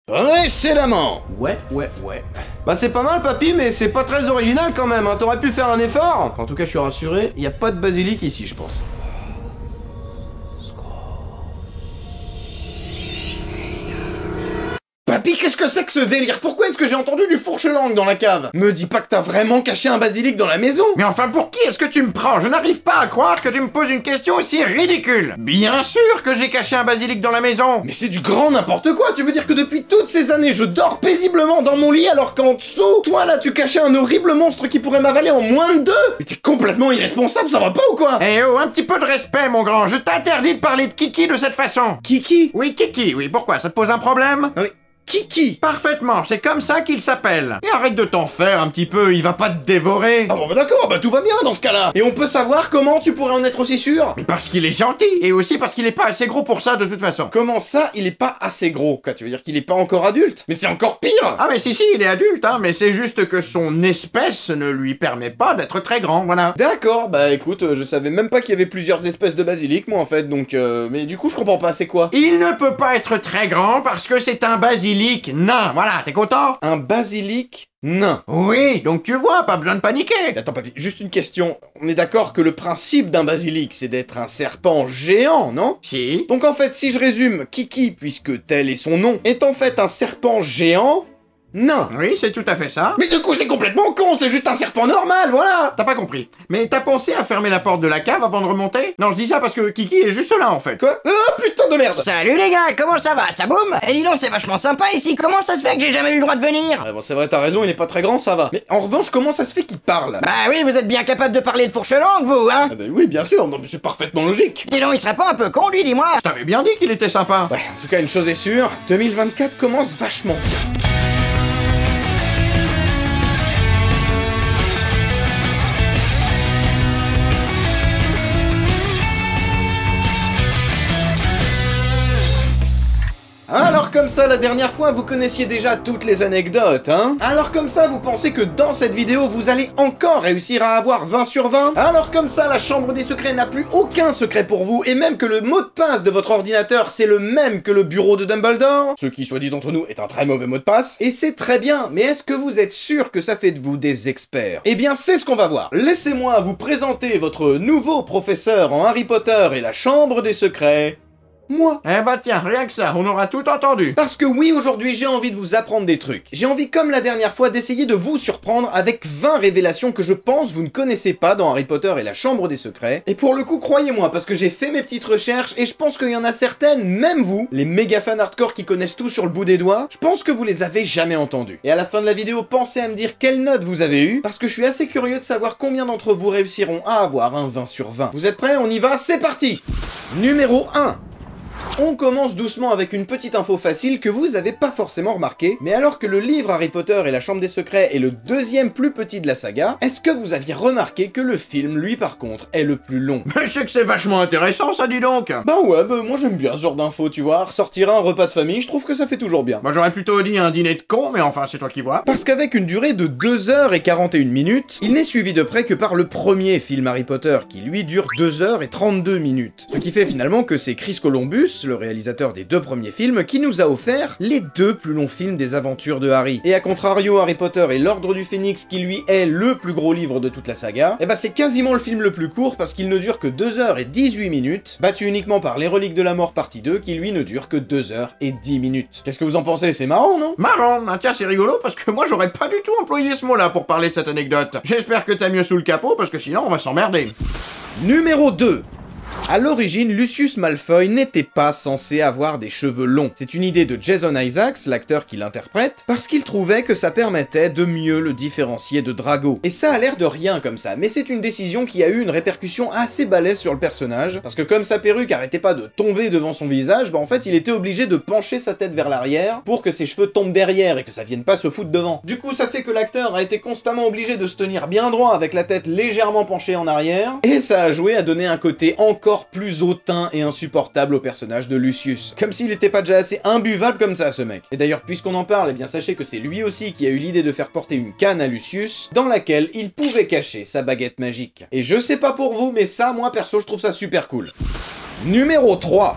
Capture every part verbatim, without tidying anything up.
Précédemment. Ouais, ouais, ouais. Bah c'est pas mal papy, mais c'est pas très original quand même, hein. T'aurais pu faire un effort. En tout cas, je suis rassuré, y a pas de basilic ici, je pense. Papy, qu'est-ce que c'est que ce délire? Pourquoi est-ce que j'ai entendu du fourche-langue dans la cave? Me dis pas que t'as vraiment caché un basilic dans la maison. Mais enfin, pour qui est-ce que tu me prends? Je n'arrive pas à croire que tu me poses une question aussi ridicule. Bien sûr que j'ai caché un basilic dans la maison. Mais c'est du grand n'importe quoi. Tu veux dire que depuis toutes ces années, je dors paisiblement dans mon lit alors qu'en dessous, toi là, tu cachais un horrible monstre qui pourrait m'avaler en moins de deux? Mais t'es complètement irresponsable, ça va pas ou quoi? Eh oh, un petit peu de respect, mon grand. Je t'interdis de parler de Kiki de cette façon. Kiki? Oui, Kiki, oui. Pourquoi? Ça te pose un problème? Ah oui. Kiki? Parfaitement, c'est comme ça qu'il s'appelle. Et arrête de t'en faire un petit peu, il va pas te dévorer. Ah bon bah d'accord, bah tout va bien dans ce cas-là. Et on peut savoir comment tu pourrais en être aussi sûr? Mais parce qu'il est gentil, et aussi parce qu'il est pas assez gros pour ça de toute façon. Comment ça, il est pas assez gros? Quoi, tu veux dire qu'il est pas encore adulte? Mais c'est encore pire! Ah mais si si, il est adulte, hein, mais c'est juste que son espèce ne lui permet pas d'être très grand, voilà. D'accord, bah écoute, euh, je savais même pas qu'il y avait plusieurs espèces de basilic, moi en fait, donc euh, mais du coup je comprends pas, c'est quoi? Il ne peut pas être très grand parce que c'est un basilic nain, voilà, t'es content? Un basilic nain. Oui, donc tu vois, pas besoin de paniquer. Attends papy, juste une question. On est d'accord que le principe d'un basilic, c'est d'être un serpent géant, non? Si. Donc en fait, si je résume, Kiki, puisque tel est son nom, est en fait un serpent géant nain. Oui, c'est tout à fait ça. Mais du coup, c'est complètement con, c'est juste un serpent normal, voilà. T'as pas compris. Mais t'as pensé à fermer la porte de la cave avant de remonter? Non, je dis ça parce que Kiki est juste là, en fait. Quoi? Ah putain de merde. Salut les gars, comment ça va? Ça boum? Eh dis donc, c'est vachement sympa ici, comment ça se fait que j'ai jamais eu le droit de venir? Ah bon, c'est vrai, t'as raison, il est pas très grand, ça va. Mais en revanche, comment ça se fait qu'il parle? Bah oui, vous êtes bien capable de parler de fourche-langue, vous, hein? Ah bah oui, bien sûr, non mais c'est parfaitement logique. Dis donc, il serait pas un peu con, lui, dis-moi? Je t'avais bien dit qu'il était sympa. Ouais, en tout cas, une chose est sûre, deux mille vingt-quatre commence vachement bien. Alors comme ça, la dernière fois, vous connaissiez déjà toutes les anecdotes, hein? Alors comme ça, vous pensez que dans cette vidéo, vous allez encore réussir à avoir vingt sur vingt? Alors comme ça, la chambre des secrets n'a plus aucun secret pour vous, et même que le mot de passe de votre ordinateur, c'est le même que le bureau de Dumbledore, ce qui, soit dit entre nous, est un très mauvais mot de passe, et c'est très bien, mais est-ce que vous êtes sûr que ça fait de vous des experts? Eh bien, c'est ce qu'on va voir. Laissez-moi vous présenter votre nouveau professeur en Harry Potter et la chambre des secrets... moi. Eh bah tiens, rien que ça, on aura tout entendu. Parce que oui, aujourd'hui, j'ai envie de vous apprendre des trucs. J'ai envie, comme la dernière fois, d'essayer de vous surprendre avec vingt révélations que je pense vous ne connaissez pas dans Harry Potter et la Chambre des Secrets. Et pour le coup, croyez-moi, parce que j'ai fait mes petites recherches, et je pense qu'il y en a certaines, même vous, les méga fans hardcore qui connaissent tout sur le bout des doigts, je pense que vous les avez jamais entendues. Et à la fin de la vidéo, pensez à me dire quelle note vous avez eu, parce que je suis assez curieux de savoir combien d'entre vous réussiront à avoir un vingt sur vingt. Vous êtes prêts? On y va? C'est parti! Numéro un. On commence doucement avec une petite info facile que vous avez pas forcément remarqué, mais alors que le livre Harry Potter et la Chambre des Secrets est le deuxième plus petit de la saga, est-ce que vous aviez remarqué que le film, lui par contre, est le plus long? Mais c'est que c'est vachement intéressant ça, dis donc. Bah ouais, bah moi j'aime bien ce genre d'infos, tu vois, ressortir un repas de famille, je trouve que ça fait toujours bien. Moi j'aurais plutôt dit un dîner de con, mais enfin c'est toi qui vois. Parce qu'avec une durée de deux heures et quarante et une minutes, il n'est suivi de près que par le premier film Harry Potter qui lui dure deux heures et trente-deux minutes. Ce qui fait finalement que c'est Chris Columbus, le réalisateur des deux premiers films, qui nous a offert les deux plus longs films des aventures de Harry. Et à contrario, Harry Potter et l'Ordre du Phénix, qui lui est le plus gros livre de toute la saga, et bah c'est quasiment le film le plus court parce qu'il ne dure que deux heures et dix-huit minutes, battu uniquement par Les Reliques de la Mort partie deux, qui lui ne dure que deux heures et dix minutes. Qu'est-ce que vous en pensez? C'est marrant, non? Marrant, ah tiens c'est rigolo parce que moi j'aurais pas du tout employé ce mot-là pour parler de cette anecdote. J'espère que t'as mieux sous le capot parce que sinon on va s'emmerder. Numéro deux. À l'origine, Lucius Malfoy n'était pas censé avoir des cheveux longs. C'est une idée de Jason Isaacs, l'acteur qui l'interprète, parce qu'il trouvait que ça permettait de mieux le différencier de Drago. Et ça a l'air de rien comme ça, mais c'est une décision qui a eu une répercussion assez balèze sur le personnage, parce que comme sa perruque arrêtait pas de tomber devant son visage, bah en fait il était obligé de pencher sa tête vers l'arrière pour que ses cheveux tombent derrière et que ça vienne pas se foutre devant. Du coup ça fait que l'acteur a été constamment obligé de se tenir bien droit avec la tête légèrement penchée en arrière, et ça a joué à donner un côté encore encore plus hautain et insupportable au personnage de Lucius. Comme s'il était pas déjà assez imbuvable comme ça, ce mec. Et d'ailleurs, puisqu'on en parle, eh bien sachez que c'est lui aussi qui a eu l'idée de faire porter une canne à Lucius, dans laquelle il pouvait cacher sa baguette magique. Et je sais pas pour vous, mais ça, moi perso, je trouve ça super cool. Numéro trois.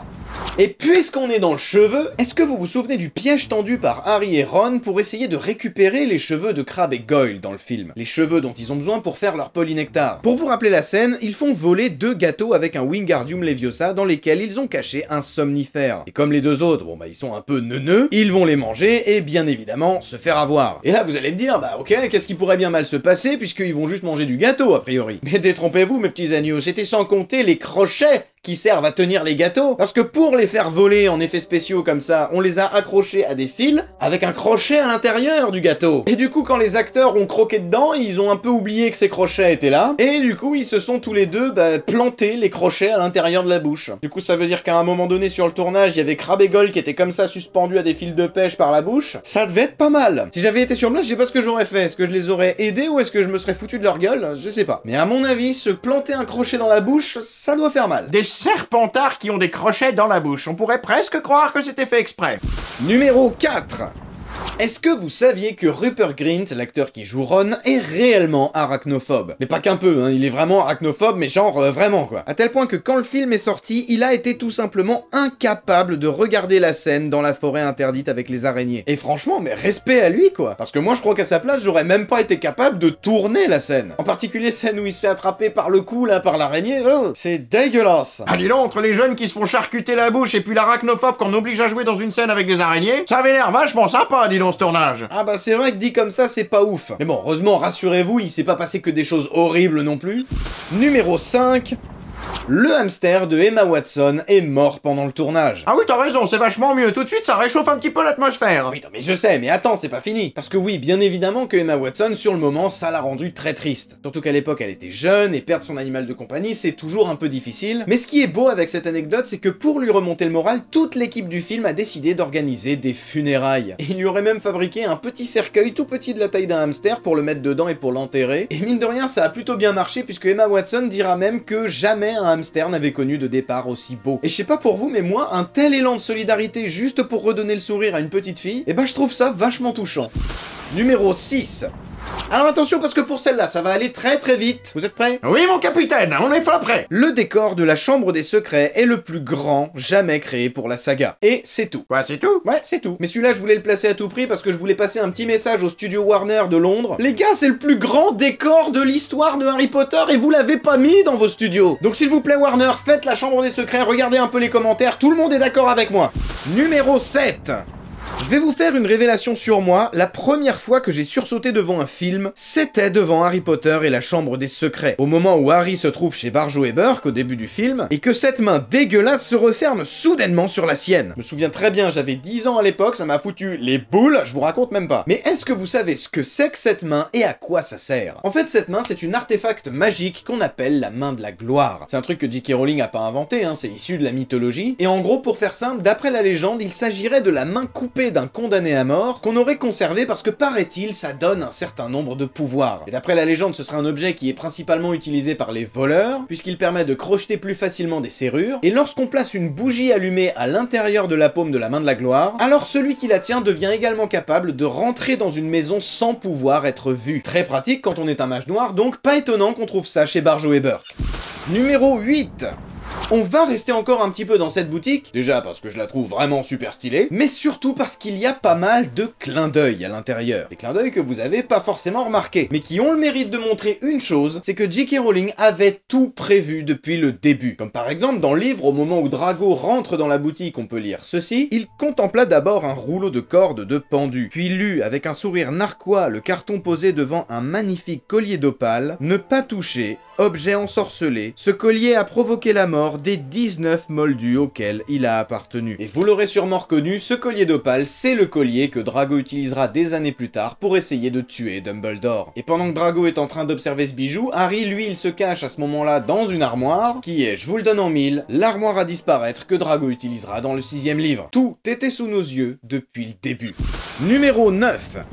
Et puisqu'on est dans le cheveu, est-ce que vous vous souvenez du piège tendu par Harry et Ron pour essayer de récupérer les cheveux de Crabbe et Goyle dans le film? Les cheveux dont ils ont besoin pour faire leur polynectar. Pour vous rappeler la scène, ils font voler deux gâteaux avec un Wingardium Leviosa dans lesquels ils ont caché un somnifère. Et comme les deux autres, bon bah ils sont un peu neuneux, ils vont les manger et bien évidemment se faire avoir. Et là vous allez me dire, bah ok, qu'est-ce qui pourrait bien mal se passer puisqu'ils vont juste manger du gâteau a priori. Mais détrompez-vous mes petits agneaux, c'était sans compter les crochets qui servent à tenir les gâteaux, parce que pour les faire voler en effets spéciaux comme ça, on les a accrochés à des fils avec un crochet à l'intérieur du gâteau. Et du coup, quand les acteurs ont croqué dedans, ils ont un peu oublié que ces crochets étaient là, et du coup, ils se sont tous les deux bah, plantés les crochets à l'intérieur de la bouche. Du coup, ça veut dire qu'à un moment donné sur le tournage, il y avait Crabbe et Goyle qui étaient comme ça suspendus à des fils de pêche par la bouche. Ça devait être pas mal. Si j'avais été sur place, je sais pas ce que j'aurais fait. Est-ce que je les aurais aidés ou est-ce que je me serais foutu de leur gueule? Je sais pas. Mais à mon avis, se planter un crochet dans la bouche, ça doit faire mal. Des serpentards qui ont des crochets dans la bouche. On pourrait presque croire que c'était fait exprès. Numéro quatre. Est-ce que vous saviez que Rupert Grint, l'acteur qui joue Ron, est réellement arachnophobe? Mais pas qu'un peu, hein, il est vraiment arachnophobe, mais genre euh, vraiment quoi. À tel point que quand le film est sorti, il a été tout simplement incapable de regarder la scène dans la forêt interdite avec les araignées. Et franchement, mais respect à lui quoi. Parce que moi je crois qu'à sa place, j'aurais même pas été capable de tourner la scène. En particulier scène où il se fait attraper par le cou là, par l'araignée, oh, c'est dégueulasse. Ah dis donc, entre les jeunes qui se font charcuter la bouche et puis l'arachnophobe qu'on oblige à jouer dans une scène avec des araignées, ça avait l'air vachement sympa, dis donc ce tournage. Ah bah c'est vrai que dit comme ça c'est pas ouf. Mais bon, heureusement, rassurez-vous, il s'est pas passé que des choses horribles non plus. Numéro cinq. Le hamster de Emma Watson est mort pendant le tournage. Ah oui, t'as raison, c'est vachement mieux. Tout de suite, ça réchauffe un petit peu l'atmosphère. Oui, non mais je sais, mais attends, c'est pas fini. Parce que oui, bien évidemment que Emma Watson, sur le moment, ça l'a rendue très triste. Surtout qu'à l'époque, elle était jeune, et perdre son animal de compagnie, c'est toujours un peu difficile. Mais ce qui est beau avec cette anecdote, c'est que pour lui remonter le moral, toute l'équipe du film a décidé d'organiser des funérailles. Et il lui aurait même fabriqué un petit cercueil tout petit de la taille d'un hamster pour le mettre dedans et pour l'enterrer. Et mine de rien, ça a plutôt bien marché, puisque Emma Watson dira même que jamais un hamster n'avait connu de départ aussi beau. Et je sais pas pour vous, mais moi, un tel élan de solidarité juste pour redonner le sourire à une petite fille, et bah je trouve ça vachement touchant. Numéro six. Alors attention parce que pour celle-là, ça va aller très très vite. Vous êtes prêts? Oui mon capitaine, on est fin prêt. Le décor de la Chambre des Secrets est le plus grand jamais créé pour la saga. Et c'est tout. Quoi, c'est tout? Ouais, c'est tout. Mais celui-là, je voulais le placer à tout prix parce que je voulais passer un petit message au studio Warner de Londres. Les gars, c'est le plus grand décor de l'histoire de Harry Potter et vous l'avez pas mis dans vos studios. Donc s'il vous plaît Warner, faites la Chambre des Secrets, regardez un peu les commentaires, tout le monde est d'accord avec moi. Numéro sept. Je vais vous faire une révélation sur moi. La première fois que j'ai sursauté devant un film, c'était devant Harry Potter et la Chambre des Secrets. Au moment où Harry se trouve chez Barjo et Burke au début du film, et que cette main dégueulasse se referme soudainement sur la sienne. Je me souviens très bien, j'avais dix ans à l'époque, ça m'a foutu les boules, je vous raconte même pas. Mais est-ce que vous savez ce que c'est que cette main et à quoi ça sert? En fait, cette main, c'est une artefact magique qu'on appelle la main de la gloire. C'est un truc que J K Rowling a pas inventé, hein, c'est issu de la mythologie. Et en gros, pour faire simple, d'après la légende, il s'agirait de la main coupée d'un condamné à mort qu'on aurait conservé parce que paraît-il ça donne un certain nombre de pouvoirs. Et d'après la légende ce serait un objet qui est principalement utilisé par les voleurs puisqu'il permet de crocheter plus facilement des serrures et lorsqu'on place une bougie allumée à l'intérieur de la paume de la main de la gloire, alors celui qui la tient devient également capable de rentrer dans une maison sans pouvoir être vu. Très pratique quand on est un mage noir, donc pas étonnant qu'on trouve ça chez Barjo et Burke. Numéro huit. On va rester encore un petit peu dans cette boutique, déjà parce que je la trouve vraiment super stylée, mais surtout parce qu'il y a pas mal de clins d'œil à l'intérieur. Des clins d'œil que vous avez pas forcément remarqués, mais qui ont le mérite de montrer une chose, c'est que J K Rowling avait tout prévu depuis le début. Comme par exemple dans le livre, au moment où Drago rentre dans la boutique, on peut lire ceci, il contempla d'abord un rouleau de cordes de pendu, puis lut avec un sourire narquois le carton posé devant un magnifique collier d'opale, ne pas toucher, objet ensorcelé, ce collier a provoqué la mort des dix-neuf moldus auxquels il a appartenu. Et vous l'aurez sûrement reconnu, ce collier d'opale, c'est le collier que Drago utilisera des années plus tard pour essayer de tuer Dumbledore. Et pendant que Drago est en train d'observer ce bijou, Harry, lui, il se cache à ce moment-là dans une armoire, qui est, je vous le donne en mille, l'armoire à disparaître que Drago utilisera dans le sixième livre. Tout était sous nos yeux depuis le début. Numéro neuf.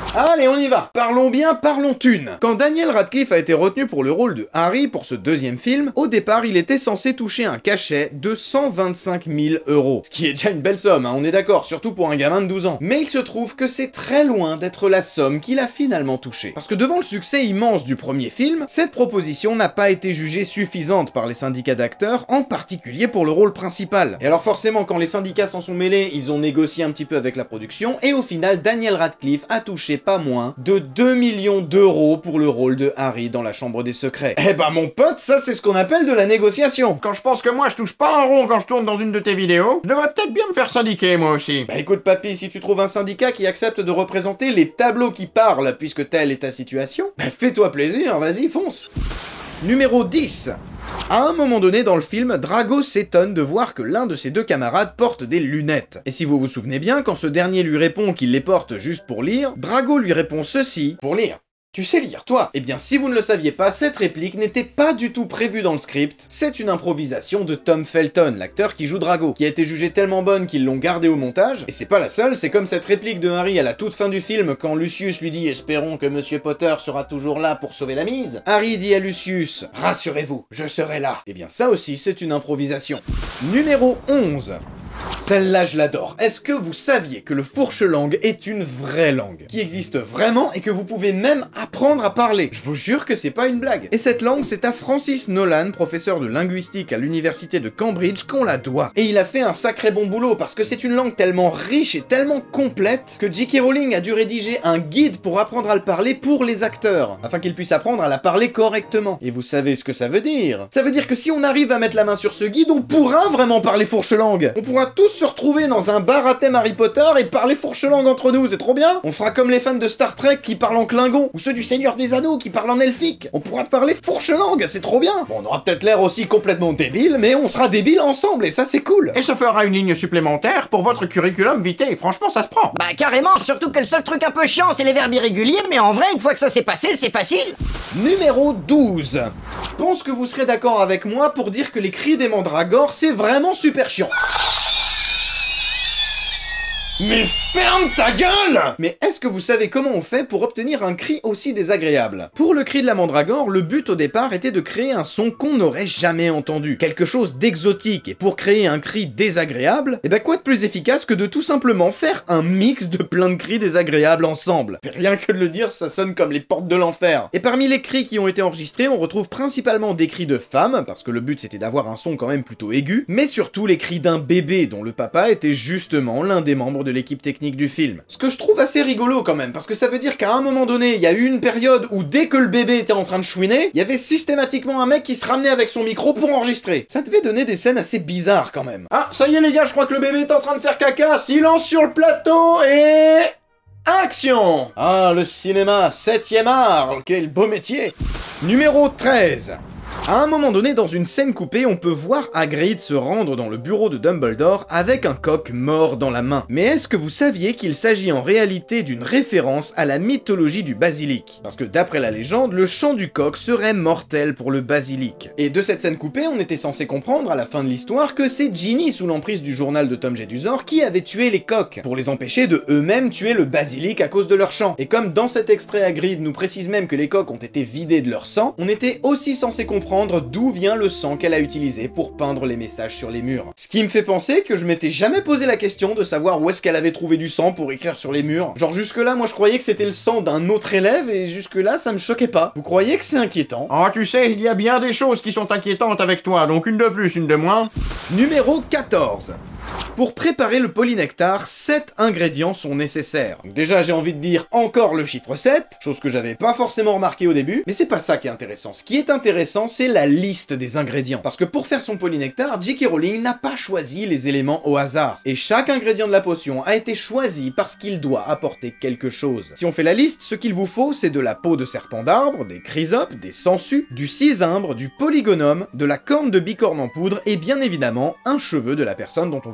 Allez, on y va. Parlons bien, parlons thunes. Quand Daniel Radcliffe a été retenu pour le rôle de Harry pour ce deuxième film, au départ, il était censé toucher un cachet de cent vingt-cinq mille euros. Ce qui est déjà une belle somme, hein, on est d'accord, surtout pour un gamin de douze ans. Mais il se trouve que c'est très loin d'être la somme qu'il a finalement touchée. Parce que devant le succès immense du premier film, cette proposition n'a pas été jugée suffisante par les syndicats d'acteurs, en particulier pour le rôle principal. Et alors forcément, quand les syndicats s'en sont mêlés, ils ont négocié un petit peu avec la production, et au final, Daniel Radcliffe a touché pas moins de deux millions d'euros pour le rôle de Harry dans la Chambre des Secrets. Eh bah mon pote, ça c'est ce qu'on appelle de la négociation. Quand je pense que moi je touche pas un rond quand je tourne dans une de tes vidéos, je devrais peut-être bien me faire syndiquer moi aussi. Bah écoute papy, si tu trouves un syndicat qui accepte de représenter les tableaux qui parlent, puisque telle est ta situation, bah fais-toi plaisir, vas-y, fonce. Numéro dix. À un moment donné dans le film, Drago s'étonne de voir que l'un de ses deux camarades porte des lunettes. Et si vous vous souvenez bien, quand ce dernier lui répond qu'il les porte juste pour lire, Drago lui répond ceci: pour lire. Tu sais lire, toi? Eh bien, si vous ne le saviez pas, cette réplique n'était pas du tout prévue dans le script. C'est une improvisation de Tom Felton, l'acteur qui joue Drago, qui a été jugée tellement bonne qu'ils l'ont gardée au montage. Et c'est pas la seule, c'est comme cette réplique de Harry à la toute fin du film, quand Lucius lui dit « Espérons que Monsieur Potter sera toujours là pour sauver la mise ». Harry dit à Lucius « Rassurez-vous, je serai là ». Eh bien, ça aussi, c'est une improvisation. Numéro onze. Celle-là, je l'adore. Est-ce que vous saviez que le fourche-langue est une vraie langue, qui existe vraiment et que vous pouvez même apprendre à parler? Je vous jure que c'est pas une blague. Et cette langue, c'est à Francis Nolan, professeur de linguistique à l'université de Cambridge, qu'on la doit. Et il a fait un sacré bon boulot, parce que c'est une langue tellement riche et tellement complète que J K Rowling a dû rédiger un guide pour apprendre à le parler pour les acteurs, afin qu'ils puissent apprendre à la parler correctement. Et vous savez ce que ça veut dire? Ça veut dire que si on arrive à mettre la main sur ce guide, on pourra vraiment parler fourche-langue. On pourra tous se retrouver dans un bar à thème Harry Potter et parler fourche-langue entre nous, c'est trop bien. On fera comme les fans de Star Trek qui parlent en Klingon, ou ceux du Seigneur des Anneaux qui parlent en elfique. On pourra parler fourche-langue, c'est trop bien. Bon, on aura peut-être l'air aussi complètement débile, mais on sera débiles ensemble, et ça c'est cool. Et ça fera une ligne supplémentaire pour votre curriculum vitae, franchement ça se prend. Bah carrément, surtout que le seul truc un peu chiant c'est les verbes irréguliers, mais en vrai, une fois que ça s'est passé, c'est facile. Numéro douze. Je pense que vous serez d'accord avec moi pour dire que les cris des mandragores, c'est vraiment super chiant. Mais ferme ta gueule! Mais est-ce que vous savez comment on fait pour obtenir un cri aussi désagréable? Pour le cri de la mandragore, le but au départ était de créer un son qu'on n'aurait jamais entendu, quelque chose d'exotique, et pour créer un cri désagréable, et ben quoi de plus efficace que de tout simplement faire un mix de plein de cris désagréables ensemble? Rien que de le dire, ça sonne comme les portes de l'enfer. Et parmi les cris qui ont été enregistrés, on retrouve principalement des cris de femmes, parce que le but c'était d'avoir un son quand même plutôt aigu, mais surtout les cris d'un bébé dont le papa était justement l'un des membres de l'équipe technique du film. Ce que je trouve assez rigolo quand même, parce que ça veut dire qu'à un moment donné, il y a eu une période où dès que le bébé était en train de chouiner, il y avait systématiquement un mec qui se ramenait avec son micro pour enregistrer. Ça devait donner des scènes assez bizarres quand même. Ah, ça y est les gars, je crois que le bébé est en train de faire caca, silence sur le plateau et... action! Ah, le cinéma, septième art, quel beau métier! Numéro treize. À un moment donné, dans une scène coupée, on peut voir Hagrid se rendre dans le bureau de Dumbledore avec un coq mort dans la main. Mais est-ce que vous saviez qu'il s'agit en réalité d'une référence à la mythologie du basilic? Parce que d'après la légende, le chant du coq serait mortel pour le basilic. Et de cette scène coupée, on était censé comprendre à la fin de l'histoire que c'est Ginny, sous l'emprise du journal de Tom Jedusor, qui avait tué les coqs, pour les empêcher de eux-mêmes tuer le basilic à cause de leur chant. Et comme dans cet extrait Hagrid nous précise même que les coqs ont été vidés de leur sang, on était aussi censé comprendre d'où vient le sang qu'elle a utilisé pour peindre les messages sur les murs. Ce qui me fait penser que je m'étais jamais posé la question de savoir où est-ce qu'elle avait trouvé du sang pour écrire sur les murs. Genre jusque là, moi je croyais que c'était le sang d'un autre élève et jusque là ça me choquait pas. Vous croyez que c'est inquiétant? Oh tu sais, il y a bien des choses qui sont inquiétantes avec toi, donc une de plus, une de moins. Numéro quatorze. Pour préparer le polynectar, sept ingrédients sont nécessaires. Donc déjà, j'ai envie de dire encore le chiffre sept, chose que j'avais pas forcément remarqué au début, mais c'est pas ça qui est intéressant. Ce qui est intéressant, c'est la liste des ingrédients. Parce que pour faire son polynectar, J K Rowling n'a pas choisi les éléments au hasard. Et chaque ingrédient de la potion a été choisi parce qu'il doit apporter quelque chose. Si on fait la liste, ce qu'il vous faut, c'est de la peau de serpent d'arbre, des chrysopes, des sangsues, du cisumbre, du polygonum, de la corne de bicorne en poudre, et bien évidemment, un cheveu de la personne dont on veut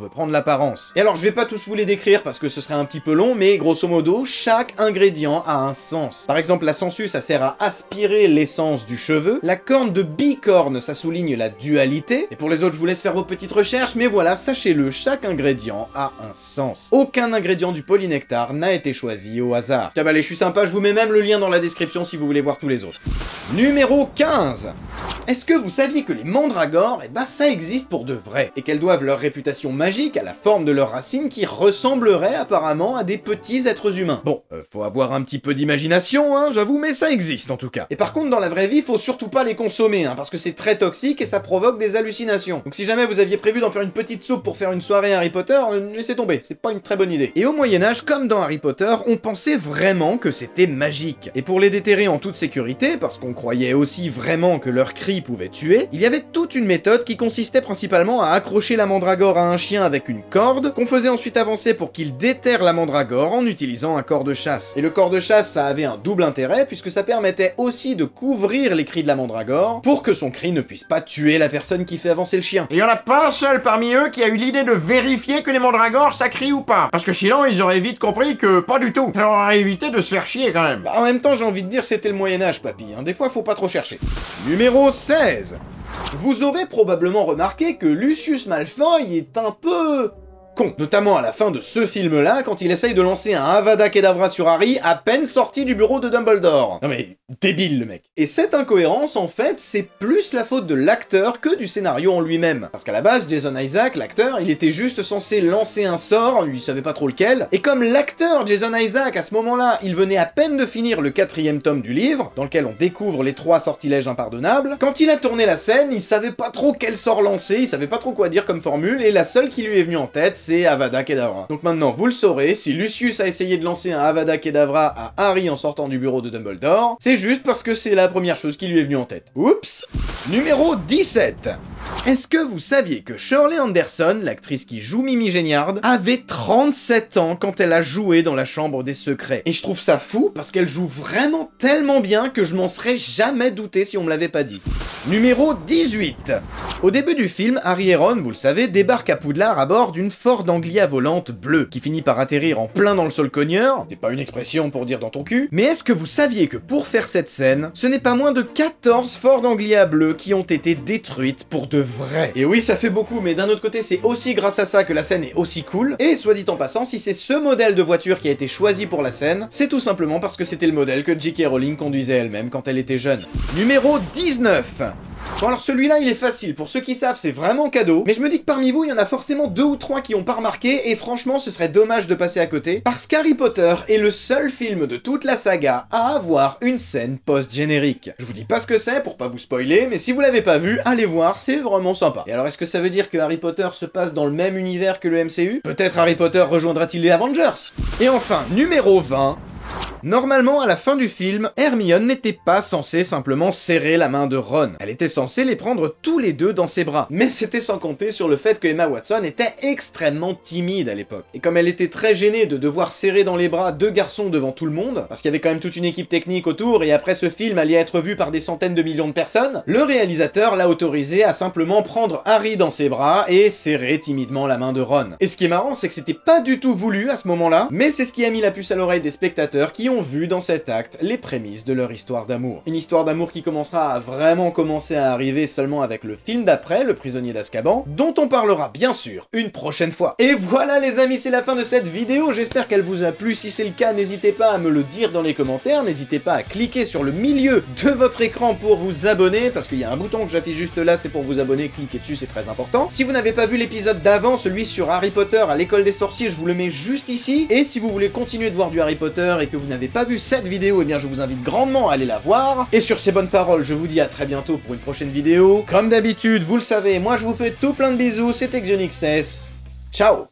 veut prendre l'apparence. Et alors je vais pas tous vous les décrire parce que ce serait un petit peu long, mais grosso modo, chaque ingrédient a un sens. Par exemple, la sangsue, ça sert à aspirer l'essence du cheveu, la corne de bicorne, ça souligne la dualité, et pour les autres, je vous laisse faire vos petites recherches, mais voilà, sachez-le, chaque ingrédient a un sens. Aucun ingrédient du polynectar n'a été choisi au hasard. Tiens bah allez, je suis sympa, je vous mets même le lien dans la description si vous voulez voir tous les autres. Numéro quinze. Est-ce que vous saviez que les mandragores, eh ben ça existe pour de vrai, et qu'elles doivent leur réputation magique à la forme de leurs racines qui ressembleraient apparemment à des petits êtres humains. Bon, euh, faut avoir un petit peu d'imagination, hein, j'avoue, mais ça existe en tout cas. Et par contre, dans la vraie vie, faut surtout pas les consommer, hein, parce que c'est très toxique et ça provoque des hallucinations. Donc si jamais vous aviez prévu d'en faire une petite soupe pour faire une soirée Harry Potter, euh, laissez tomber, c'est pas une très bonne idée. Et au Moyen-Âge, comme dans Harry Potter, on pensait vraiment que c'était magique. Et pour les déterrer en toute sécurité, parce qu'on croyait aussi vraiment que leurs cris pouvaient tuer, il y avait toute une méthode qui consistait principalement à accrocher la mandragore à un chien avec une corde, qu'on faisait ensuite avancer pour qu'il déterre la mandragore en utilisant un corps de chasse. Et le corps de chasse, ça avait un double intérêt, puisque ça permettait aussi de couvrir les cris de la mandragore, pour que son cri ne puisse pas tuer la personne qui fait avancer le chien. Il y en a pas un seul parmi eux qui a eu l'idée de vérifier que les mandragores ça crie ou pas. Parce que sinon ils auraient vite compris que pas du tout. Ça leur aurait évité de se faire chier quand même. Bah, en même temps, j'ai envie de dire c'était le Moyen-Âge, papy, hein. Des fois faut pas trop chercher. Numéro seize. Vous aurez probablement remarqué que Lucius Malfoy est un peu... con, notamment à la fin de ce film-là, quand il essaye de lancer un Avada Kedavra sur Harry, à peine sorti du bureau de Dumbledore. Non mais, débile le mec. Et cette incohérence, en fait, c'est plus la faute de l'acteur que du scénario en lui-même. Parce qu'à la base, Jason Isaac, l'acteur, il était juste censé lancer un sort, il savait pas trop lequel, et comme l'acteur Jason Isaac, à ce moment-là, il venait à peine de finir le quatrième tome du livre, dans lequel on découvre les trois sortilèges impardonnables, quand il a tourné la scène, il savait pas trop quel sort lancer, il savait pas trop quoi dire comme formule, et la seule qui lui est venue en tête, c'est Avada Kedavra. Donc maintenant, vous le saurez, si Lucius a essayé de lancer un Avada Kedavra à Harry en sortant du bureau de Dumbledore, c'est juste parce que c'est la première chose qui lui est venue en tête. Oups. Numéro dix-sept. Est-ce que vous saviez que Shirley Anderson, l'actrice qui joue Mimi Géniard, avait trente-sept ans quand elle a joué dans La Chambre des Secrets? Et je trouve ça fou parce qu'elle joue vraiment tellement bien que je m'en serais jamais douté si on me l'avait pas dit. Numéro dix-huit. Au début du film, Harry et Ron, vous le savez, débarquent à Poudlard à bord d'une Ford Anglia volante bleue, qui finit par atterrir en plein dans le sol cogneur, c'est pas une expression pour dire dans ton cul, mais est-ce que vous saviez que pour faire cette scène, ce n'est pas moins de quatorze Ford Anglia bleues qui ont été détruites pour de vrai? Et oui, ça fait beaucoup, mais d'un autre côté, c'est aussi grâce à ça que la scène est aussi cool, et soit dit en passant, si c'est ce modèle de voiture qui a été choisi pour la scène, c'est tout simplement parce que c'était le modèle que J K Rowling conduisait elle-même quand elle était jeune. Numéro dix-neuf. Bon alors celui-là il est facile, pour ceux qui savent c'est vraiment cadeau, mais je me dis que parmi vous il y en a forcément deux ou trois qui ont pas remarqué, et franchement ce serait dommage de passer à côté, parce qu'Harry Potter est le seul film de toute la saga à avoir une scène post-générique. Je vous dis pas ce que c'est pour pas vous spoiler, mais si vous l'avez pas vu, allez voir, c'est vraiment sympa. Et alors est-ce que ça veut dire que Harry Potter se passe dans le même univers que le M C U? Peut-être Harry Potter rejoindra-t-il les Avengers? Et enfin, numéro vingt... Normalement, à la fin du film, Hermione n'était pas censée simplement serrer la main de Ron. Elle était censée les prendre tous les deux dans ses bras. Mais c'était sans compter sur le fait que Emma Watson était extrêmement timide à l'époque. Et comme elle était très gênée de devoir serrer dans les bras deux garçons devant tout le monde, parce qu'il y avait quand même toute une équipe technique autour, et après ce film allait être vu par des centaines de millions de personnes, le réalisateur l'a autorisé à simplement prendre Harry dans ses bras et serrer timidement la main de Ron. Et ce qui est marrant, c'est que c'était pas du tout voulu à ce moment-là, mais c'est ce qui a mis la puce à l'oreille des spectateurs qui ont vu dans cet acte les prémices de leur histoire d'amour. Une histoire d'amour qui commencera à vraiment commencer à arriver seulement avec le film d'après, Le Prisonnier d'Azkaban, dont on parlera bien sûr une prochaine fois. Et voilà les amis, c'est la fin de cette vidéo, j'espère qu'elle vous a plu. Si c'est le cas, n'hésitez pas à me le dire dans les commentaires, n'hésitez pas à cliquer sur le milieu de votre écran pour vous abonner, parce qu'il y a un bouton que j'affiche juste là, c'est pour vous abonner, cliquez dessus, c'est très important. Si vous n'avez pas vu l'épisode d'avant, celui sur Harry Potter à l'école des sorciers, je vous le mets juste ici, et si vous voulez continuer de voir du Harry Potter et que vous n'avez pas vu cette vidéo, eh bien je vous invite grandement à aller la voir. Et sur ces bonnes paroles, je vous dis à très bientôt pour une prochaine vidéo. Comme d'habitude, vous le savez, moi je vous fais tout plein de bisous, c'était Xionixness. Ciao!